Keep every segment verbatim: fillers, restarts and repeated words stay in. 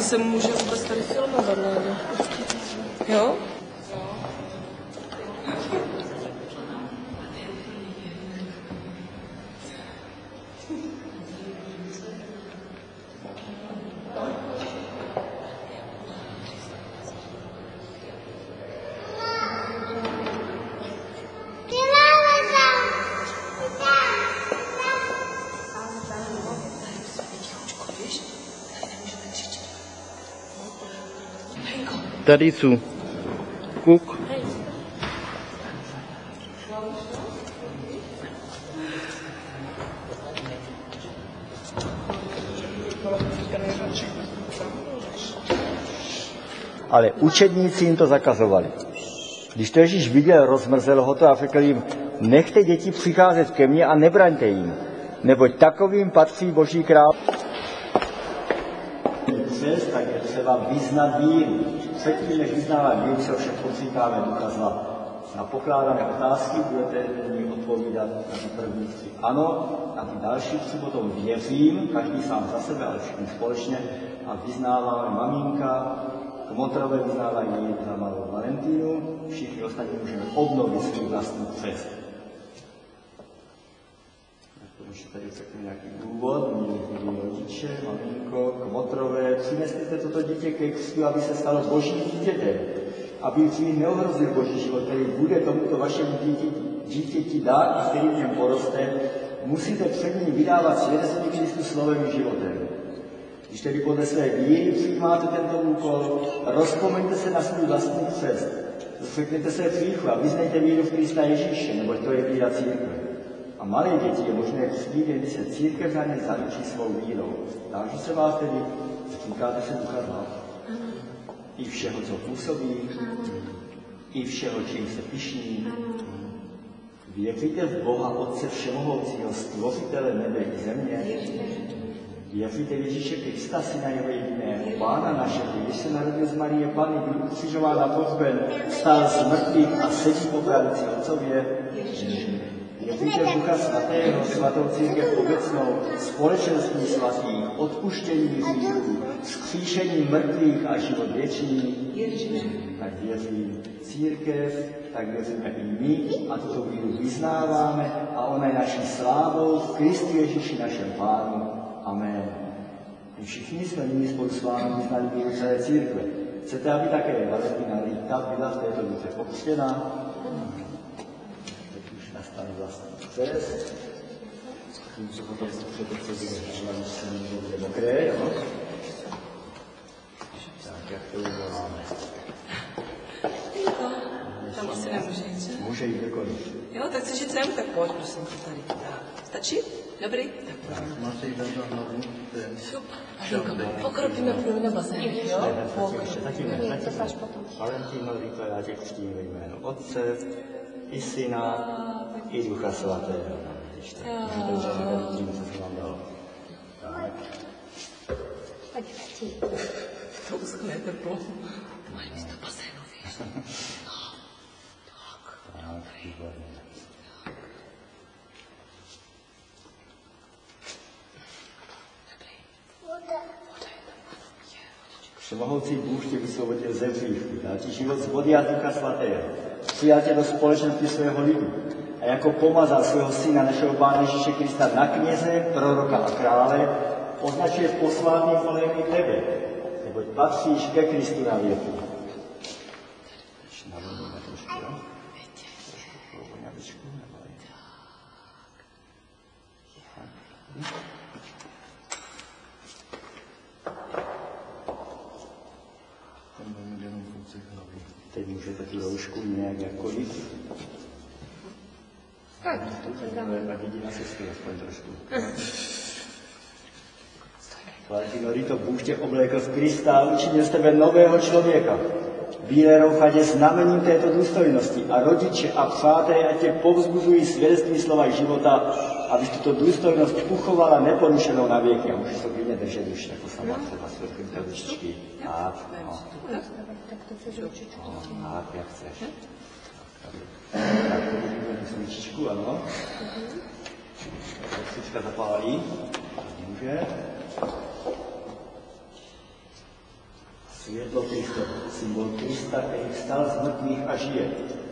se může vůbec tady filmovat, ne? Jo? Tady jsou. Kuk. Ale učedníci jim to zakazovali. Když to Ježíš viděl, rozmrzelo ho to a řekl jim, nechte děti přicházet ke mně a nebraňte jim, neboť takovým patří Boží král. Tak je třeba vyznat víru. Předtím, než vyznávat víru, se však potříkáme ducha zla. Na pokládané otázky budete nyní odpovídat na ty první tři ano, na ty další tři potom věřím, každý sám za sebe, ale všichni společně, a vyznáváme maminka, Kmotrové vyznávají za malou Valentínu, všichni ostatní můžeme obnovit svůj vlastní křest. Ještě tady řeknu nějaký důvod, milí rodiče, maminko, Kmotrové, přineste toto dítě ke křtu, aby se stalo božím dítětem, aby v ní neohrozil boží život, který bude tomuto vašemu dítěti, dítěti dát a který v něm poroste, musíte před ním vydávat svědectví Kristu slovem i životem. Když tedy podle své víry přijímáte tento úkol, rozpomeňte se na svůj vlastní křest, řekněte své příchu a vyznejte víru v Krista Ježíše, neboť to je víra církve. A malé děti je možné křtít, jen se církev za ně zaručí svou vírou. Takže se vás tedy, říkáte se ducha zla, i všeho, co působí, i všeho, čím se pyšní. Věříte v Boha Otce Všemohoucího, Stvořitele nebe i země? Věříte v Ježíše Krista, Syna jeho jediného, Pána našeho, když se narodil z Marie Panny, byl ukřižován a pohřben, stál z mrtvých a sedí po pravici Otcově? Věříte v Ducha Svatého, svatou církev obecnou, společenství svatých, odpuštění hříchů, vzkříšení mrtvých a život věčný? Tak věří církev, tak věříme i my a tuto víru vyznáváme a ona je naší slávou v Kristu Ježíši našem Pánu. Amen. My všichni jsme nyní spolu s vámi vyznali víru celé církve. Chcete, aby také Valentina Rita byla v této víře pokřtěna? Teď už nastane vlastní křest. Tím, co potom se předepředíme, že se nebude mokré, jo? Tak, jak to uděláme? Tam asi nemůže jít. Může jít kdokoliv. Jo, tak chceš jít sem, tak pojď, prosím, tady. Tak. Stačí? Dobrý? Tak máte jít na hlavu. Pokropíme půl na bazén, jo? Ještě taky ne, taky ne. Valentino, Rito, já tě křtím ve jménu Otce, i Syna, i Ducha Svatého. Když tak, můžete říkat tím, co jsem vám dal. Tak. To uskne teplo. Mají místo bazénový. Tak. Tak, výborně. Všemohoucí Bůh tě vysvobodil ze hříchu, dal ti život z vody a Ducha Svatého, přijal tě do společenství svého lidu a jako pomazal svého syna, našeho Pána Ježíše Krista, na kněze, proroka a krále, označuje posvátným volem i tebe, neboť patříš ke Kristu na věky. Navolíme trošku, jo? Trošku poňavičku, nebo je. Teď můžete tu roušku nějak jakkoliv. Tak, tak jediná sestry, aspoň trošku. Valentino Rito, Bůh tě oblékl v Krista a učinil z tebe nového člověka. Bílé rouchatě znamením této důstojnosti a rodiče a přátelé, ať tě povzbuzují svědectví slova života, abys tuto důstojnost uchovala neporušenou na věky. A můžeš to klidně držet už jako sama třeba svědkem ručičky. Tak, no. Tak, jak chceš. Tak, to můžeme tu svíčičku, ano. Tak svíčka zapálí. Může. to symbol Krista, který vstal z mrtvých a žije.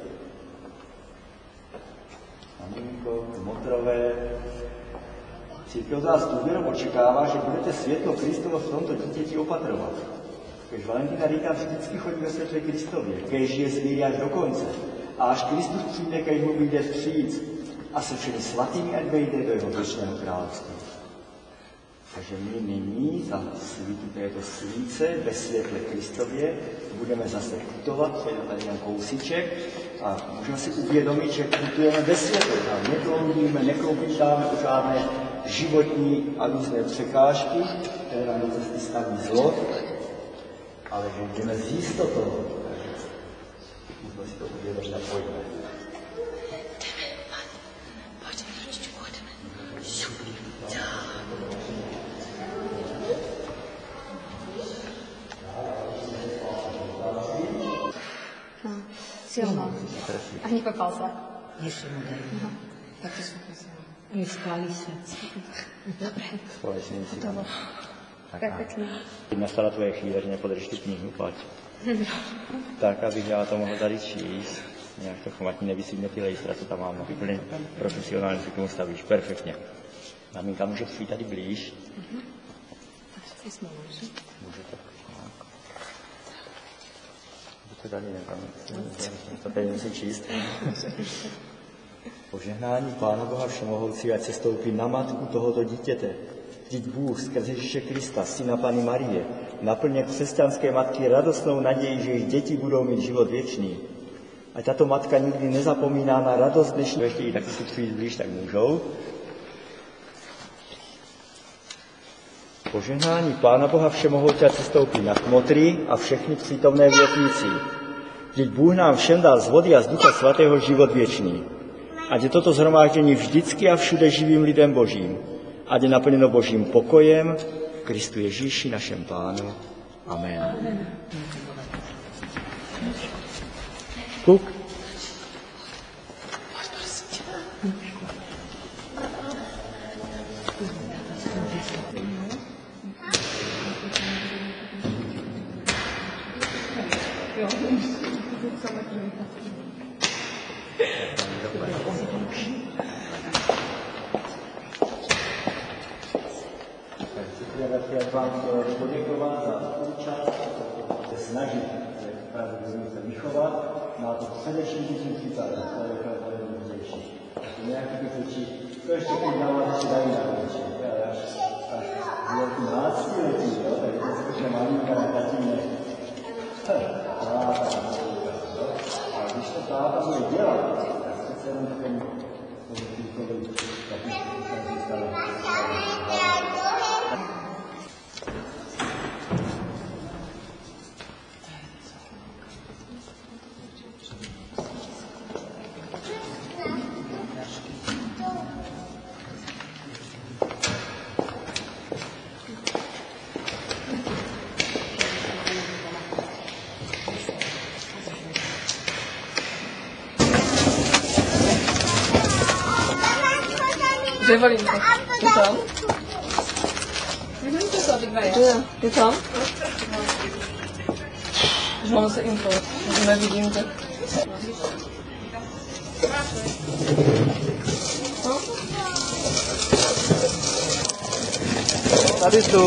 Maminko, motrové. Církev z vás důvěrou očekává, že budete světlo Kristovo v tomto dítěti opatrovat. Kež Valentina Rita vždycky chodí ve světle Kristově, kež je zvíří až do konce. A až Kristus přijde, kež mu vyjde vstříc a se všemi svatými ať vejde do jeho věčného království. Takže my nyní za svítí této svíce ve světle Kristově budeme zase putovat, je tady jen kousíček, a můžeme si uvědomit, že putujeme ve světle. A nekloubíme, nekloubičáme o žádné životní a různé překážky, které nám do cesty staví zlo, ale že jdeme z jistotou. Můžeme si to uvědomit a pojďme. Silno. A nepopal sa. Ježiš mu daj. Tak to som prosila. Oni spáli sa. Dobre. Společníci. Tak pekne. Nastala tvoje chvíle, že nepodržíš tu knihu, pojď. Tak, abych já to mohl tady číst. Nějak to chomatí nevysvídne ty lejstra, co tam mám. Úplně profesionálně se k tomu stavíš. Perfektně. Maminka, může přijít tady blíž? Může tak. To tady nekam. To tady musí číst. Požehnání Pána Boha Všemohoucí, ať se stoupí na matku tohoto dítěte. Vždyť Bůh skrze Ježíše Krista, syna Panny Marie, naplně křesťanské matky radostnou naději, že jejich děti budou mít život věčný. Ať tato matka nikdy nezapomíná na radost dnešní. Kdo chtějí taky si přijít blíž, tak můžou. Požehnání Pána Boha Všemohoucí, ať se stoupí na kmotry a všechny přítomné větníci. Vždyť Bůh nám všem dal z vody a z Ducha Svatého život věčný. Ať je toto shromáždění vždycky a všude živým lidem Božím. Ať je naplněno Božím pokojem v Kristu Ježíši, našem Pánu. Amen. Kuk. Já vám chtěl poděkovat za účast, se snažit se právě se vychovat, má to především tím příkladem, to je opravdu důležitější. Nějaký ty řeči, to ještě teď nám ještě dají na řeči, až bylo tu náctiletí, tak to je skutečně malinká tatínek. A když to táta bude dělat, tak přece jenom ten výchový taky se stane. Kde Valinka? Je tam? To jsou obydva, je? Je tam? Už mám se info, že nevidím to. Tady tu.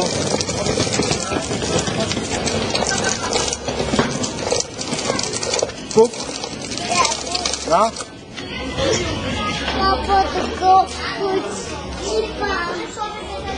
Kuk. No. Papa, to go put